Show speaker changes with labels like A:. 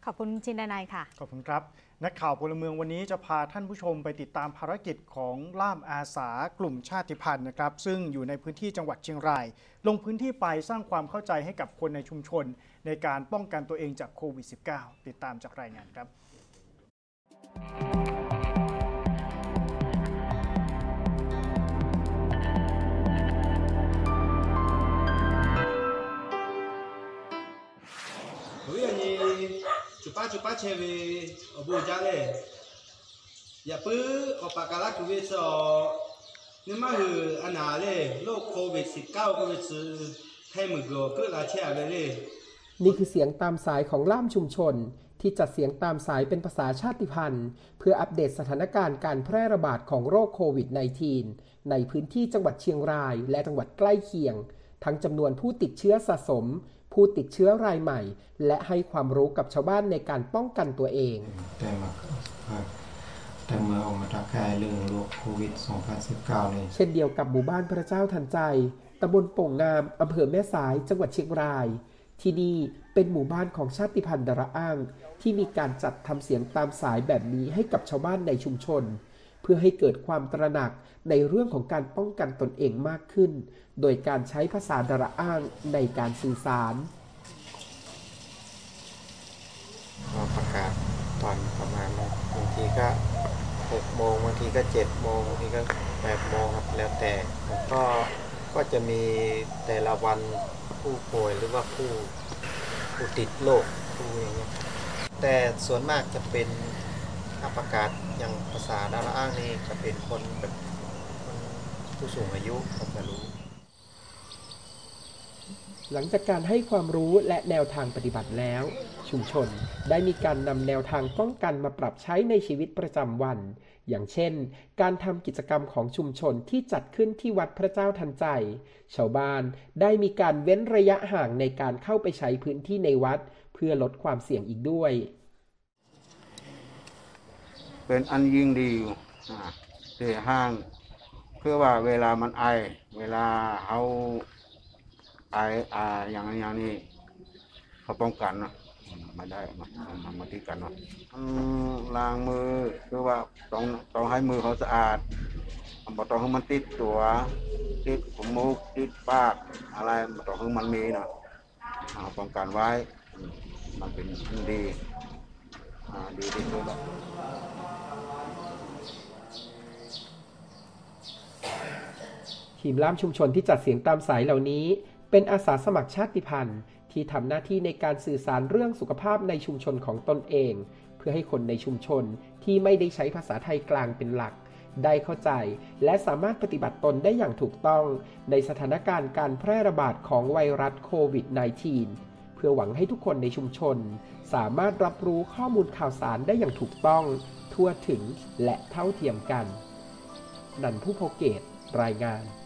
A: ขอบคุณจินดนัยค่ะ
B: ขอบคุณครับนักข่าวพลเมืองวันนี้จะพาท่านผู้ชมไปติดตามภารกิจของล่ามอาสากลุ่มชาติพันธุ์นะครับซึ่งอยู่ในพื้นที่จังหวัดเชียงรายลงพื้นที่ไปสร้างความเข้าใจให้กับคนในชุมชนในการป้องกันตัวเองจากโควิด -19 ติดตามจากรายงานครับ
C: Cepat cewek obu jale. Ya pu opakala kuwi so. Ni ma hu anale โรคโควิด19ก็วิตให้มึงก็ลาเชียเลย
D: นี่คือเสียงตามสายของล่ามชุมชนที่จัดเสียงตามสายเป็นภาษาชาติพันธุ์เพื่ออัปเดตสถานการณ์การแพร่ระบาดของโรคโควิด -19 ในพื้นที่จังหวัดเชียงรายและจังหวัดใกล้เคียงทั้งจำนวนผู้ติดเชื้อสะสมผู้ติดเชื้อรายใหม่และให้ความรู้กับชาวบ้านในการป้องกันตัวเอง
E: แต่เมื่อออกมาตรการเรื่องโรคโควิด 2019 นี่
D: เช่นเดียวกับหมู่บ้านพระเจ้าทันใจตำบลโป่งงามอำเภอแม่สายจังหวัดเชียงรายที่นี่เป็นหมู่บ้านของชาติพันธุ์ดาราอ้างที่มีการจัดทำเสียงตามสายแบบนี้ให้กับชาวบ้านในชุมชนเพื่อให้เกิดความตระหนักในเรื่องของการป้องกันตนเองมากขึ้นโดยการใช้ภาษาดาราอ้างในการสื่อสาร
E: ประกาศตอนประมาณบางทีก็6 โมงบางทีก็7 โมงบางทีก็8 โมงครับแล้วแต่ก็จะมีแต่ละวันผู้ป่วยหรือว่าผู้ติดโรคผู้อย่างเงี้ยแต่ส่วนมากจะเป็นถ้าประกาศอย่างภาษาดาราอ้างนี่จะเป็นคนแบบผู้สูงอายุเขาจะรู้
D: หลังจากการให้ความรู้และแนวทางปฏิบัติแล้วชุมชนได้มีการนำแนวทางป้องกันมาปรับใช้ในชีวิตประจำวันอย่างเช่นการทำกิจกรรมของชุมชนที่จัดขึ้นที่วัดพระเจ้าทันใจชาวบ้านได้มีการเว้นระยะห่างในการเข้าไปใช้พื้นที่ในวัดเพื่อลดความเสี่ยงอีกด้วย
F: เป็นอันยิ่งดีที่ห้างเพื่อว่าเวลามันไอเวลาเขาไออย่างนี้เขาป้องกันเนาะไม่ได้มาที่กันเนาะล้างมือคือว่าต้องให้มือเขาสะอาดบ่ต้องให้มันติดตัวติดจมูกติดปากอะไรบ่ต้องให้มันมีเนาะป้องกันไว้มันเป็นดีดีที่สุด
D: ทีมล่ามชุมชนที่จัดเสียงตามสายเหล่านี้เป็นอาสาสมัครชาติพันธุ์ที่ทำหน้าที่ในการสื่อสารเรื่องสุขภาพในชุมชนของตนเองเพื่อให้คนในชุมชนที่ไม่ได้ใช้ภาษาไทยกลางเป็นหลักได้เข้าใจและสามารถปฏิบัติตนได้อย่างถูกต้องในสถานการณ์การแพร่ระบาดของไวรัสโควิด -19 เพื่อหวังให้ทุกคนในชุมชนสามารถรับรู้ข้อมูลข่าวสารได้อย่างถูกต้องทั่วถึงและเท่าเทียมกันนันท์ ผู้โพเกตรายงาน